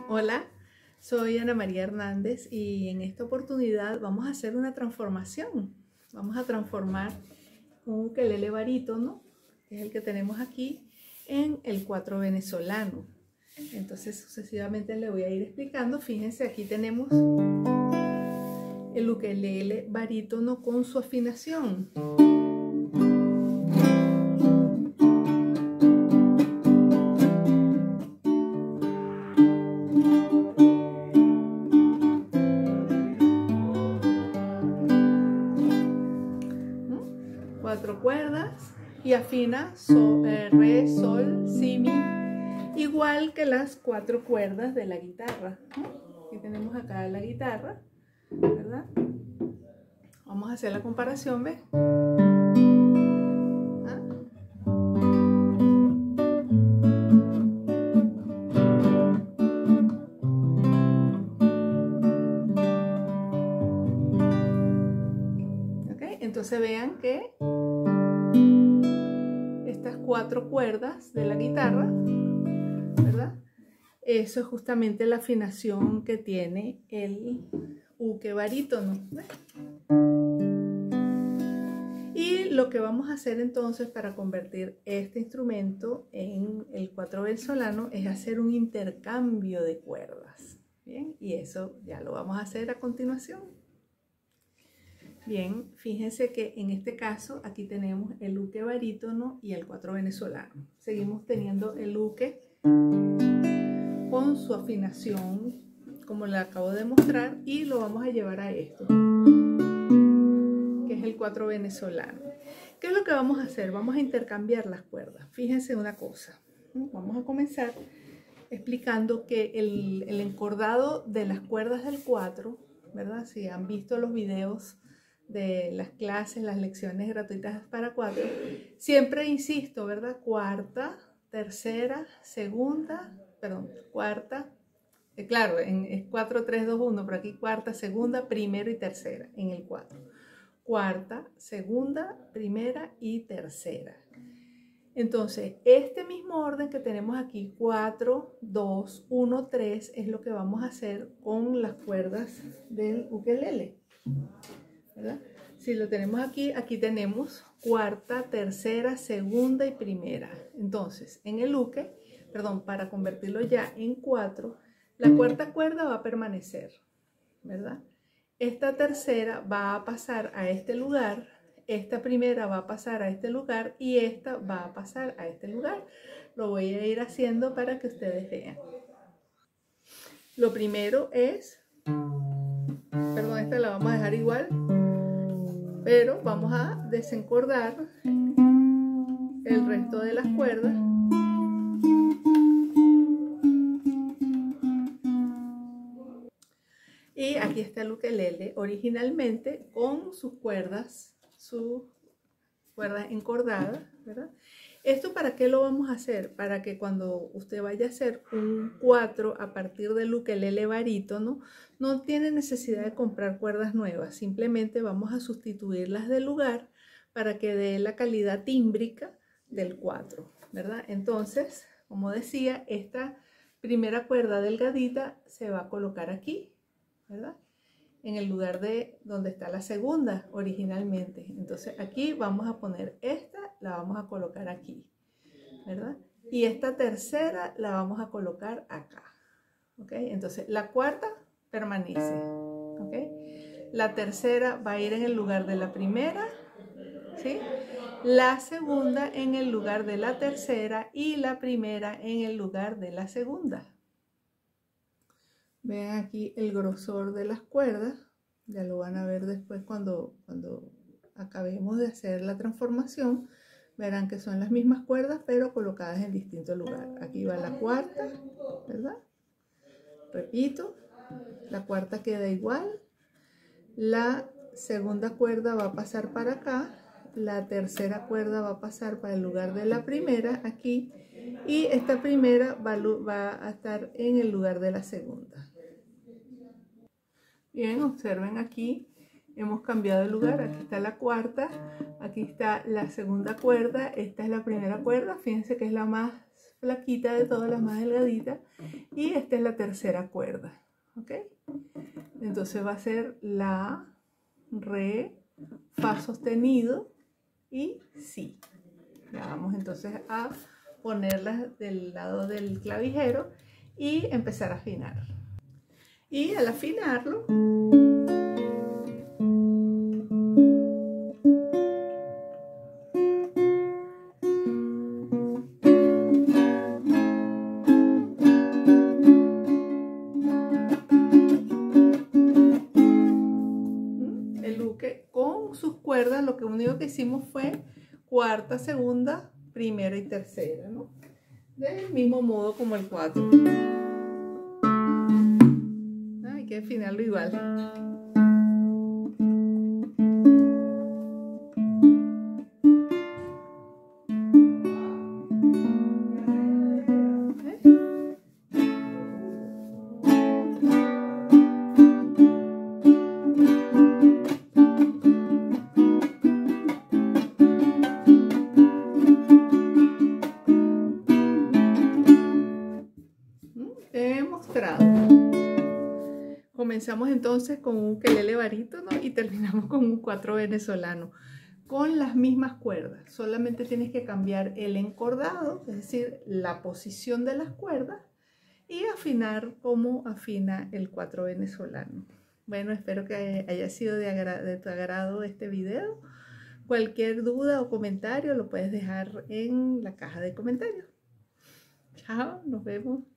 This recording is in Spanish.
Hola, soy Ana María Hernández y en esta oportunidad vamos a hacer una transformación. Vamos a transformar un ukelele barítono, que es el que tenemos aquí, en el cuatro venezolano. Entonces sucesivamente le voy a ir explicando. Fíjense, aquí tenemos el ukelele barítono con su afinación. Cuatro cuerdas y afina re, sol, si, mi, igual que las cuatro cuerdas de la guitarra. Aquí tenemos acá la guitarra, ¿verdad? Vamos a hacer la comparación, ¿ves? ¿Okay? Entonces vean que estas cuatro cuerdas de la guitarra, ¿verdad? Eso es justamente la afinación que tiene el uke barítono, ¿ves? Y lo que vamos a hacer entonces para convertir este instrumento en el cuatro venezolano es hacer un intercambio de cuerdas. Bien, y eso ya lo vamos a hacer a continuación. Bien, fíjense que en este caso aquí tenemos el uke barítono y el cuatro venezolano. Seguimos teniendo el uke con su afinación, como le acabo de mostrar, y lo vamos a llevar a esto, que es el cuatro venezolano. ¿Qué es lo que vamos a hacer? Vamos a intercambiar las cuerdas. Fíjense una cosa. Vamos a comenzar explicando que el encordado de las cuerdas del 4, ¿verdad? Si han visto los videos de las clases, las lecciones gratuitas para 4, siempre insisto, ¿verdad? Cuarta, tercera, segunda, perdón, cuarta, claro, es 4, 3, 2, 1, pero aquí cuarta, segunda, primero y tercera en el 4. Cuarta, segunda, primera y tercera. Entonces, este mismo orden que tenemos aquí, 4, 2, 1, 3, es lo que vamos a hacer con las cuerdas del ukelele, ¿verdad? Si lo tenemos aquí, aquí tenemos cuarta, tercera, segunda y primera. Entonces, en el uke, perdón, para convertirlo ya en 4, la cuarta cuerda va a permanecer, ¿verdad? Esta tercera va a pasar a este lugar, esta primera va a pasar a este lugar y esta va a pasar a este lugar. Lo voy a ir haciendo para que ustedes vean. Lo primero es, perdón, esta la vamos a dejar igual, pero vamos a desencordar el resto de las cuerdas. Y aquí está el ukelele originalmente con sus cuerdas encordadas, ¿verdad? ¿Esto para qué lo vamos a hacer? Para que cuando usted vaya a hacer un 4 a partir del ukelele barítono, no tiene necesidad de comprar cuerdas nuevas, simplemente vamos a sustituirlas de lugar para que dé la calidad tímbrica del 4, ¿verdad? Entonces, como decía, esta primera cuerda delgadita se va a colocar aquí, ¿verdad? En el lugar de donde está la segunda originalmente. Entonces aquí vamos a poner esta, la vamos a colocar aquí, ¿verdad? Y esta tercera la vamos a colocar acá, ¿ok? Entonces la cuarta permanece, ¿ok? La tercera va a ir en el lugar de la primera, ¿sí? La segunda en el lugar de la tercera y la primera en el lugar de la segunda. Vean aquí el grosor de las cuerdas, ya lo van a ver después cuando acabemos de hacer la transformación. Verán que son las mismas cuerdas pero colocadas en distinto lugar. Aquí va la cuarta, ¿verdad? Repito, la cuarta queda igual. La segunda cuerda va a pasar para acá. La tercera cuerda va a pasar para el lugar de la primera, aquí. Y esta primera va a estar en el lugar de la segunda. Bien, observen aquí, hemos cambiado de lugar, aquí está la cuarta, aquí está la segunda cuerda, esta es la primera cuerda, fíjense que es la más flaquita de todas, la más delgadita, y esta es la tercera cuerda, ¿ok? Entonces va a ser la, re, fa sostenido y si. Ya vamos entonces a ponerlas del lado del clavijero y empezar a afinar. Y al afinarlo, el buque con sus cuerdas, lo que único que hicimos fue cuarta, segunda, primera y tercera, ¿no? Del mismo modo como el 4. Hay que afinarlo igual. He mostrado. Comenzamos entonces con un ukelele barítono y terminamos con un 4 venezolano con las mismas cuerdas. Solamente tienes que cambiar el encordado, es decir, la posición de las cuerdas, y afinar como afina el 4 venezolano. Bueno, espero que haya sido de tu agrado este video. Cualquier duda o comentario lo puedes dejar en la caja de comentarios. Chao, nos vemos.